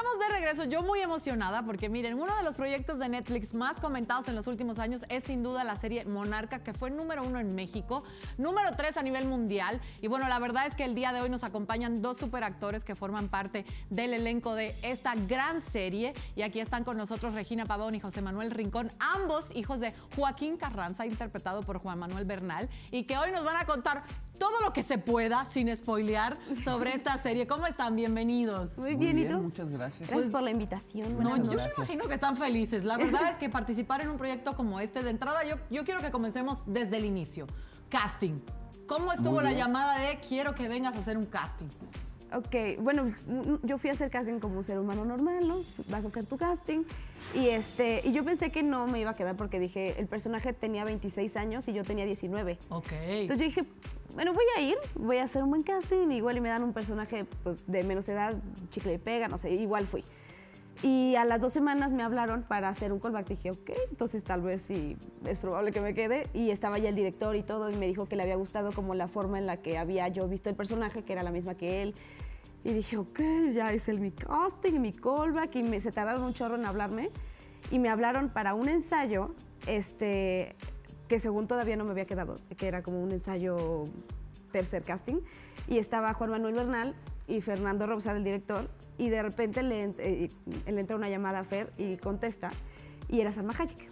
estamos de regreso, yo muy emocionada porque miren, uno de los proyectos de Netflix más comentados en los últimos años es sin duda la serie Monarca, que fue número 1 en México, número 3 a nivel mundial. Y bueno, la verdad es que el día de hoy nos acompañan dos superactores que forman parte del elenco de esta gran serie. Y aquí están con nosotros Regina Pavón y José Manuel Rincón, ambos hijos de Joaquín Carranza, interpretado por Juan Manuel Bernal, y que hoy nos van a contar todo lo que se pueda, sin spoilear, sobre esta serie. ¿Cómo están? Bienvenidos. Muy bien, ¿y tú? Muchas gracias. Gracias por la invitación. No, yo me gracias. imagino que están felices. La verdad es que participar en un proyecto como este, de entrada, yo quiero que comencemos desde el inicio. Casting. ¿Cómo estuvo Muy la bien. llamada de quiero que vengas a hacer un casting? Ok, bueno, yo fui a hacer casting como un ser humano normal, ¿no? Vas a hacer tu casting. Y yo pensé que no me iba a quedar porque dije, el personaje tenía 26 años y yo tenía 19. Ok. Entonces yo dije, bueno, voy a ir, voy a hacer un buen casting, igual y me dan un personaje pues, de menos edad, chicle y pega, no sé, igual fui. Y a las 2 semanas me hablaron para hacer un callback. Dije, ok, entonces tal vez sí es probable que me quede. Y estaba ya el director y todo, y me dijo que le había gustado como la forma en la que había yo visto el personaje, que era la misma que él. Y dije, ok, ya es mi casting, mi callback, y se tardaron un chorro en hablarme. Y me hablaron para un ensayo, que según todavía no me había quedado, que era como un ensayo tercer casting. Y estaba Juan Manuel Bernal y Fernando Robsar, el director, y de repente le entra una llamada a Fer y contesta, y era Salma Hayek.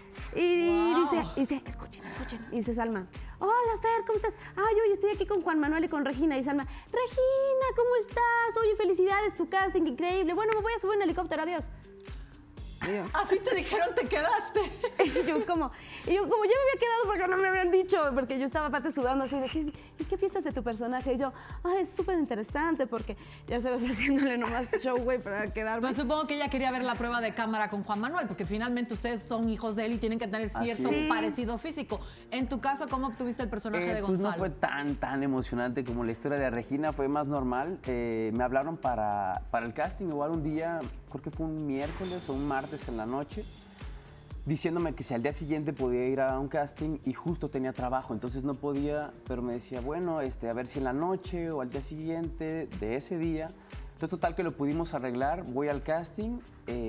Y dice, escuchen. Y dice Salma, hola Fer, ¿cómo estás? Ay, oye, estoy aquí con Juan Manuel y con Regina. Y Salma, Regina, ¿cómo estás? Oye, felicidades, tu casting, increíble. Bueno, me voy a subir en helicóptero, adiós. Así te dijeron, te quedaste. Y yo como ya me había quedado porque no me habían dicho, porque yo estaba aparte sudando así de, ¿y qué piensas de tu personaje? Y yo, es súper interesante porque ya sabes, haciéndole nomás show, güey, para quedarme. Pues supongo que ella quería ver la prueba de cámara con Juan Manuel, porque finalmente ustedes son hijos de él y tienen que tener cierto es. parecido físico. En tu caso, ¿cómo obtuviste el personaje de Pues Gonzalo? no fue tan emocionante como la historia de Regina, fue más normal. Me hablaron para el casting, igual un día, creo que fue un miércoles o un martes en la noche, diciéndome que si al día siguiente podía ir a un casting, y justo tenía trabajo, entonces no podía, pero me decía, bueno, a ver si en la noche o al día siguiente de ese día. Entonces, total que lo pudimos arreglar, voy al casting.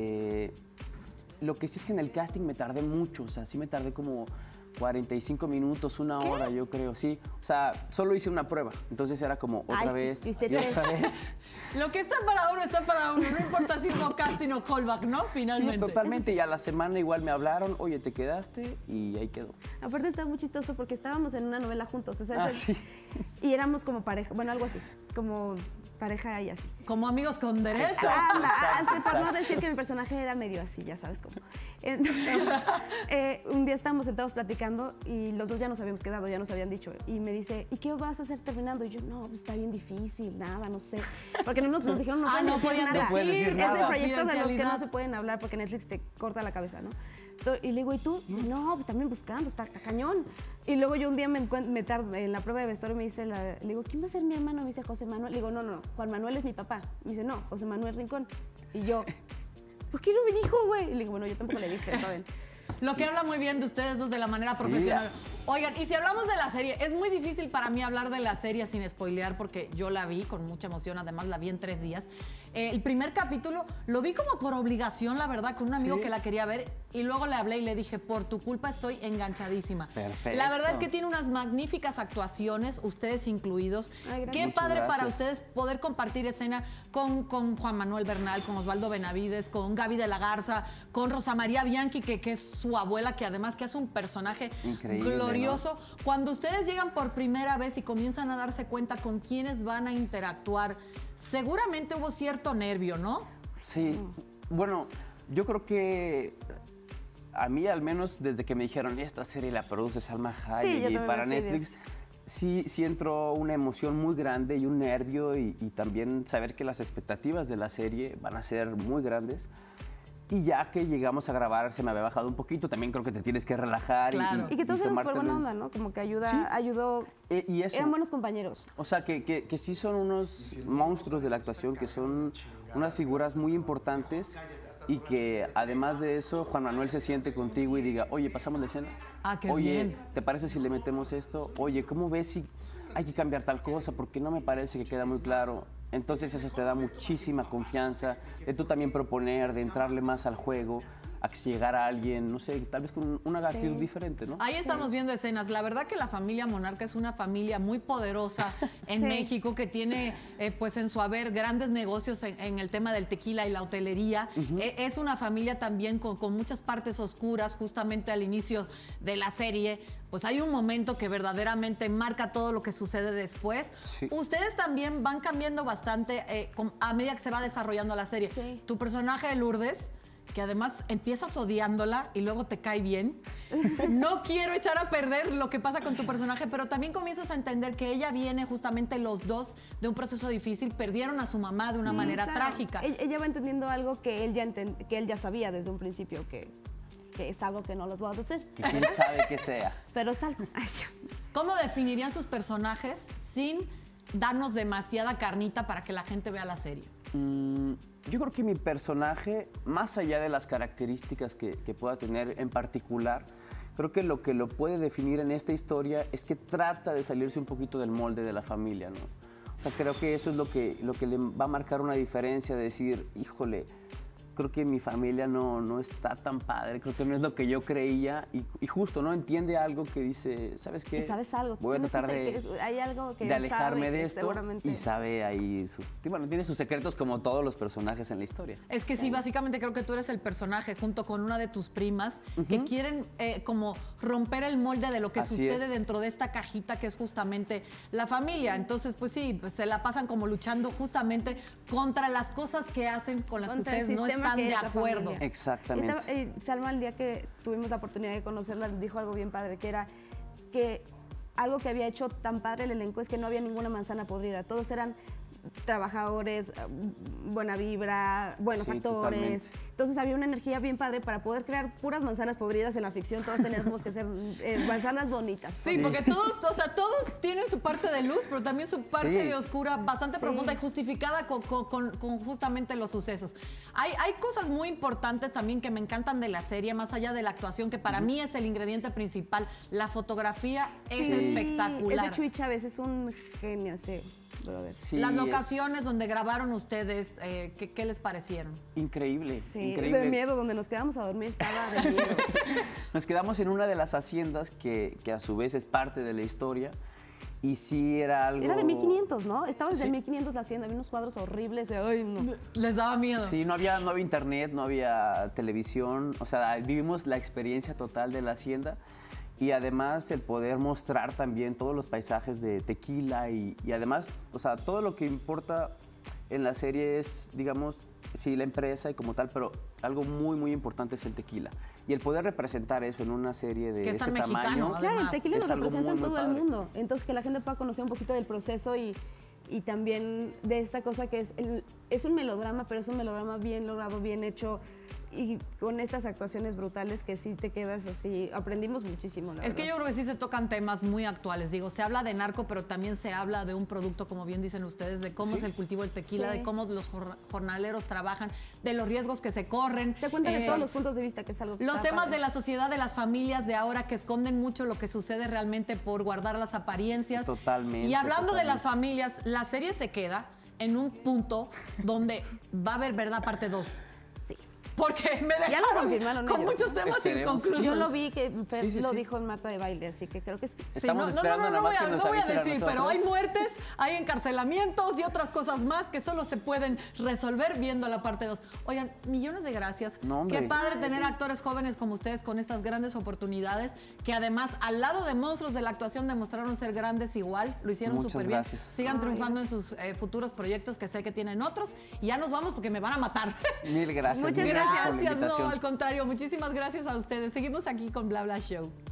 Lo que sí es que en el casting me tardé mucho, o sea, sí me tardé como 45 minutos, una hora, yo creo, sí. O sea, solo hice una prueba, entonces era como otra vez sí, y otra vez. Lo que está para uno, está para uno. No importa si hubo casting o callback, ¿no? Finalmente. Sí, totalmente. Y a la semana igual me hablaron, oye, te quedaste, y ahí quedó. Aparte estaba muy chistoso porque estábamos en una novela juntos, o sea, Sí. y éramos como pareja, bueno, algo así, como pareja y así. Como amigos con derecho. Exacto. Anda, hasta para no decir que mi personaje era medio así, ya sabes cómo. Un día estábamos sentados platicando y los dos ya nos habíamos quedado, ya nos habían dicho. Y me dice, ¿y qué vas a hacer terminando? Y yo, no, pues está bien difícil, nada, no sé. Porque nos dijeron, no pueden decir nada. No pueden decir Es nada. el proyecto de los que no Confidencialidad. se pueden hablar porque Netflix te corta la cabeza, ¿no? Y le digo, ¿y tú? Dice, no, pues también buscando, está cañón. Y luego yo un día me tardo en la prueba de vestuario, le digo, ¿quién va a ser mi hermano? Me dice José Manuel. Le digo, no, Juan Manuel es mi papá. Me dice, no, José Manuel Rincón. Y yo, ¿por qué no me dijo, güey? Y le digo, bueno, yo tampoco le dije, ¿saben? Lo que habla muy bien de ustedes dos de la manera profesional. Oigan, y si hablamos de la serie, es muy difícil para mí hablar de la serie sin spoilear porque yo la vi con mucha emoción, además la vi en 3 días. El primer capítulo lo vi como por obligación, la verdad, con un amigo que la quería ver, y luego le hablé y le dije, por tu culpa estoy enganchadísima. Perfecto. La verdad es que tiene unas magníficas actuaciones, ustedes incluidos. Ay, gracias. Qué Muchas padre para gracias. ustedes poder compartir escena con Juan Manuel Bernal, con Osvaldo Benavides, con Gaby de la Garza, con Rosa María Bianchi, que es su abuela, que además que hace un personaje Increíble, glorioso. ¿No? Cuando ustedes llegan por primera vez y comienzan a darse cuenta con quiénes van a interactuar, seguramente hubo cierto nervio, ¿no? Sí, bueno, yo creo que a mí, al menos desde que me dijeron, esta serie la produce Salma Hayek yo y también para me fui de Netflix, sí entró una emoción muy grande y un nervio, y también saber que las expectativas de la serie van a ser muy grandes. Y ya que llegamos a grabar, se me había bajado un poquito. También creo que te tienes que relajar. Claro. Y que todos éramos por buena tomártelos- onda, ¿no? Como que Sí. ayudó. Y eso. Eran buenos compañeros. O sea, que sí son unos monstruos de la actuación, que son unas figuras muy importantes, y que además de eso, Juan Manuel se siente contigo y diga, oye, pasamos la escena. Ah, qué Oye, bien. ¿te parece si le metemos esto? Oye, ¿cómo ves si hay que cambiar tal cosa? Porque no me parece que queda muy claro. Entonces eso te da muchísima confianza de tú también proponer, de entrarle más al juego, a llegar a alguien, no sé, tal vez con una actitud diferente, ¿no? Ahí estamos viendo escenas. La verdad que la familia Monarca es una familia muy poderosa en México, que tiene pues en su haber grandes negocios en el tema del tequila y la hotelería. Es una familia también con muchas partes oscuras. Justamente al inicio de la serie, pues hay un momento que verdaderamente marca todo lo que sucede después. Sí. Ustedes también van cambiando bastante a medida que se va desarrollando la serie. Sí. Tu personaje de Lourdes, que además empiezas odiándola y luego te cae bien. No quiero echar a perder lo que pasa con tu personaje, pero también comienzas a entender que ella viene justamente los dos de un proceso difícil, perdieron a su mamá de una manera trágica. Ella va entendiendo algo que él ya sabía desde un principio, que es algo que no los voy a decir. Que quién sabe qué sea. Pero es algo. ¿Cómo definirían sus personajes sin darnos demasiada carnita para que la gente vea la serie? Yo creo que mi personaje, más allá de las características que pueda tener en particular, creo que lo puede definir en esta historia es que trata de salirse un poquito del molde de la familia, ¿no? O sea, creo que eso es lo que le va a marcar una diferencia, de decir, híjole, creo que mi familia no está tan padre, creo que no es lo que yo creía, y justo, ¿no? Entiende algo que dice, ¿sabes qué? ¿Sabes algo? Voy a tratar hay algo que de alejarme sabe de que esto, seguramente... y sabe ahí tiene sus secretos como todos los personajes en la historia. Es que sí, básicamente creo que tú eres el personaje junto con una de tus primas que quieren como romper el molde de lo que Así sucede es. dentro de esta cajita que es justamente la familia. Entonces, pues sí, pues se la pasan como luchando justamente contra las cosas que hacen con las que Contra el ustedes no sistema están que de es la acuerdo. familia. Exactamente. Salma, el día que tuvimos la oportunidad de conocerla, dijo algo bien padre, que era que algo que había hecho tan padre el elenco es que no había ninguna manzana podrida. Todos eran trabajadores, buena vibra, buenos Sí, actores. totalmente. Entonces había una energía bien padre para poder crear puras manzanas podridas en la ficción. Todas teníamos que ser manzanas bonitas. Sí, porque todos tienen su parte de luz, pero también su parte de oscura bastante profunda y justificada con justamente los sucesos. Hay cosas muy importantes también que me encantan de la serie, más allá de la actuación, que para mí es el ingrediente principal. La fotografía es espectacular. El de Chuy Chávez es un genio ese brother. Sí, Las locaciones donde grabaron ustedes, ¿qué les parecieron? Increíble, Sí, increíble. de miedo, donde nos quedamos a dormir estaba de miedo. Nos quedamos en una de las haciendas que a su vez es parte de la historia, y sí era algo... Era de 1500, ¿no? Estaba desde Sí. 1500 la hacienda, había unos cuadros horribles de, ay, no. ¿Les daba miedo? Sí, no había internet, no había televisión, o sea, vivimos la experiencia total de la hacienda, y además el poder mostrar también todos los paisajes de Tequila, y además, o sea, todo lo que importa en la serie es, digamos, sí, la empresa y como tal, pero algo muy, muy importante es el tequila. Y el poder representar eso en una serie de Que es este tan mexicano, tamaño... además. Claro, el tequila es lo algo representa en muy, muy todo el padre. mundo. Entonces, que la gente pueda conocer un poquito del proceso y también de esta cosa que es un melodrama, pero es un melodrama bien logrado, bien hecho. Y con estas actuaciones brutales que sí te quedas así, aprendimos muchísimo, la Es que verdad. yo creo que sí se tocan temas muy actuales. Digo, se habla de narco, pero también se habla de un producto, como bien dicen ustedes, de cómo es el cultivo del tequila, Sí. de cómo los jornaleros trabajan, de los riesgos que se corren. Se cuentan de todos los puntos de vista, que es algo que Los está temas padre. de la sociedad, de las familias de ahora, que esconden mucho lo que sucede realmente por guardar las apariencias. Totalmente, Y hablando de las totalmente. familias, la serie se queda en un punto donde va a haber verdad parte 2. Sí. Porque me Ya lo dejaron confirmaron con ellos, muchos ¿no? temas Esperemos. inconclusos. Yo lo vi que Fer Sí, sí, lo sí. dijo en Marta de Baile, así que creo que sí. Estamos esperando nada voy más a, que nos no voy a avisen a decir, pero nosotros. hay muertes, hay encarcelamientos y otras cosas más que solo se pueden resolver viendo la parte 2. Oigan, millones de gracias. No, hombre. Qué padre tener actores jóvenes como ustedes con estas grandes oportunidades, que además al lado de monstruos de la actuación demostraron ser grandes igual, lo hicieron Muchas súper bien. gracias. Sigan triunfando en sus futuros proyectos, que sé que tienen otros, y ya nos vamos porque me van a matar. Mil gracias. Muchas mil gracias por la Gracias, no, invitación. al contrario, muchísimas gracias a ustedes. Seguimos aquí con Bla Bla Show.